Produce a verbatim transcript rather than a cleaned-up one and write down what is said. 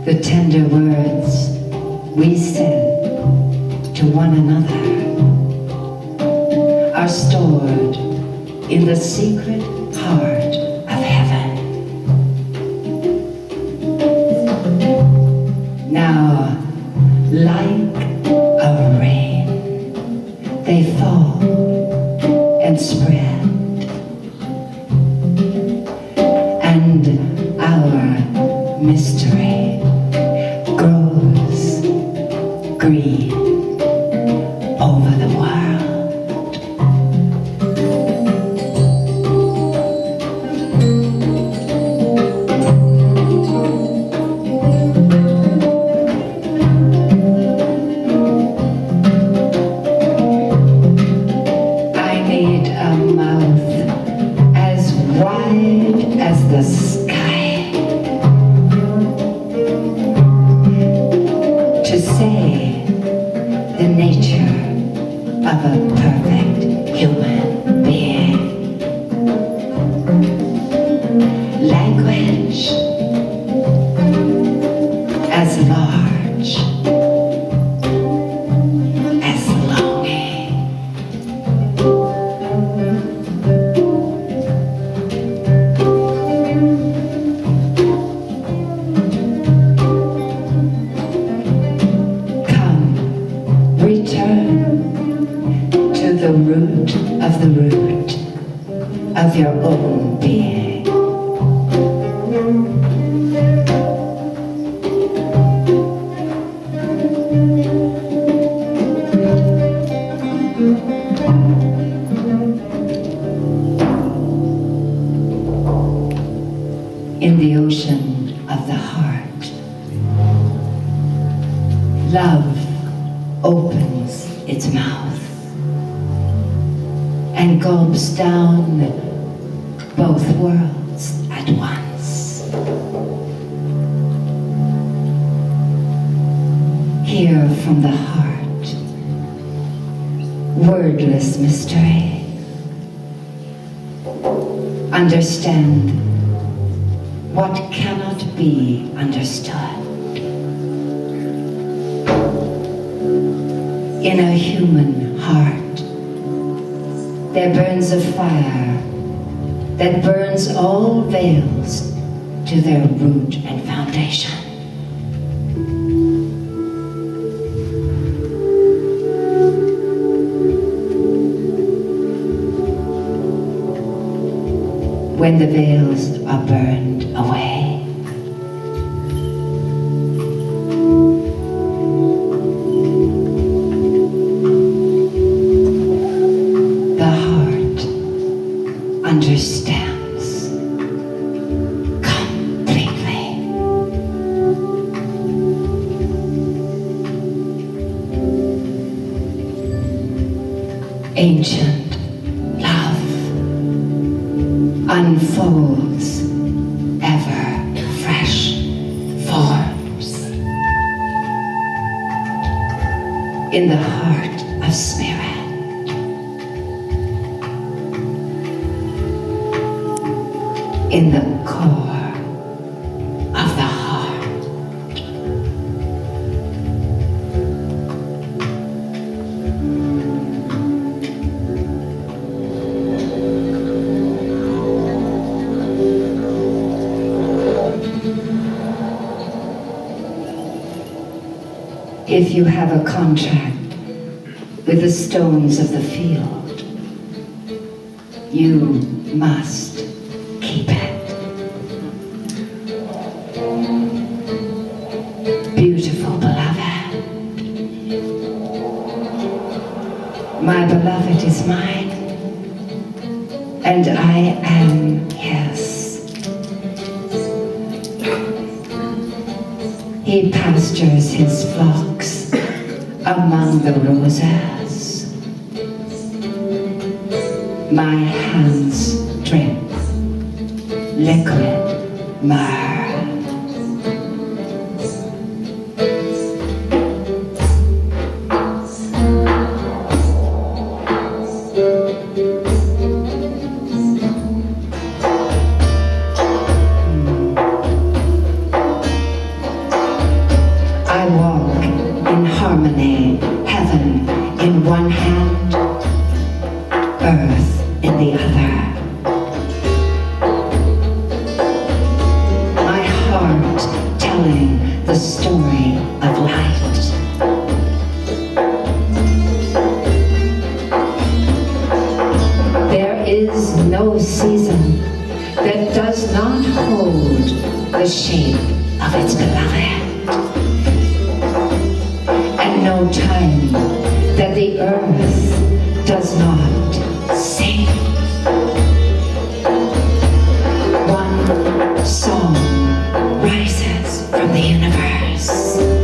The tender words we said to one another are stored in the secret heart of heaven. Now, like a rain, they fall and spread, and our mystery grows green over the world. I need a mouth as wide as the sky to say the nature of a perfect human being. Language as large as longing. Come, return to the root of the root of your own being. In the ocean of the heart, love opens its mouth and gulps down both worlds at once. Hear from the heart, wordless mystery. Understand what cannot be understood. In a human heart, there burns a fire that burns all veils to their root and foundation. When the veils are burned away, the heart understands completely. Ancient love unfolds ever fresh forms in the heart of spirit. In the core of the heart. If you have a contract with the stones of the field, you must keep it. Beautiful beloved, my beloved is mine, and I am his. He pastures his flocks among the roses. My hands drip liquid myrrh. the shape of its beloved. And no time that the earth does not sing. One song rises from the universe.